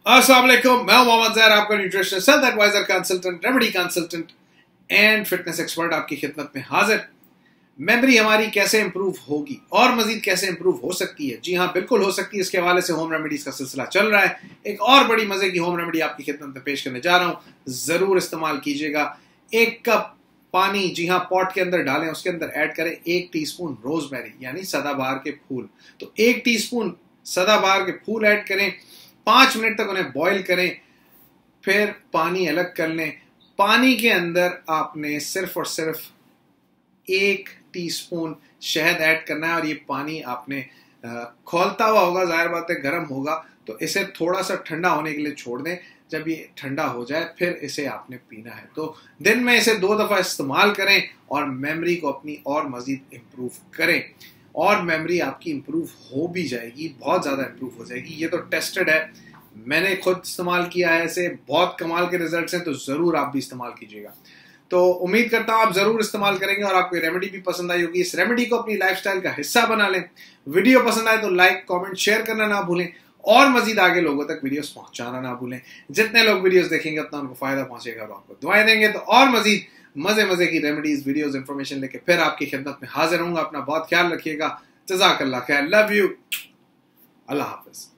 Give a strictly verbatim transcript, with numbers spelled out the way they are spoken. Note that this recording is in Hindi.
अस्सलाम वालेकुम, मैं हूं मोहम्मद ज़हर, आपका nutritionist, health adviser, consultant, remedy consultant and fitness expert आपकी खिदमत में हाजिर। मेमोरी हमारी कैसे इंप्रूव होगी और मजीद कैसे इंप्रूव हो सकती है? जी हाँ, बिल्कुल हो सकती है। इसके हवाले से होम रेमेडीज का सिलसिला चल रहा है। एक और बड़ी मजे की होम रेमेडी आपकी खिदमत में पेश करने जा रहा हूँ, जरूर इस्तेमाल कीजिएगा। एक कप पानी, जी हाँ, पॉट के अंदर डालें, उसके अंदर ऐड करें एक टीस्पून रोजमेरी यानी सदाबहार के फूल। तो एक टीस्पून सदाबहार के फूल ऐड करें, पांच मिनट तक उन्हें बॉईल करें, फिर पानी अलग कर लें। पानी के अंदर आपने सिर्फ और सिर्फ एक टीस्पून शहद ऐड करना है और ये पानी आपने खौलता हुआ होगा, जाहिर बात है गर्म होगा, तो इसे थोड़ा सा ठंडा होने के लिए छोड़ दें। जब ये ठंडा हो जाए फिर इसे आपने पीना है। तो दिन में इसे दो दफा इस्तेमाल करें और मेमोरी को अपनी और मजीद इम्प्रूव करें, और मेमोरी आपकी इम्प्रूव हो भी जाएगी, बहुत ज़्यादा इम्प्रूव हो जाएगी। ये तो टेस्टेड है, मैंने खुद इस्तेमाल किया है, इसे बहुत कमाल के रिजल्ट्स हैं, तो ज़रूर आप भी इस्तेमाल कीजिएगा। तो उम्मीद करता हूँ आप ज़रूर इस्तेमाल करेंगे और आपको रेमेडी भी पसंद आई होगी। इस रेमेडी को अपनी लाइफस्टाइल का हिस्सा बना लें। वीडियो पसंद आए तो लाइक, कमेंट, शेयर करना ना भूलें और मजीद आगे लोगों तक वीडियोस पहुंचाना ना भूलें। जितने लोग वीडियोस देखेंगे उतना उनको फायदा पहुंचेगा और आपको दुआएं देंगे। तो और मजीद मजे मजे की रेमेडीज, वीडियोस, इंफॉर्मेशन लेके फिर आपकी खिदमत में हाजिर होऊंगा। अपना बहुत ख्याल रखिएगा। जज़ाकल्लाह खैर, लव यू, अल्लाह हाफिज।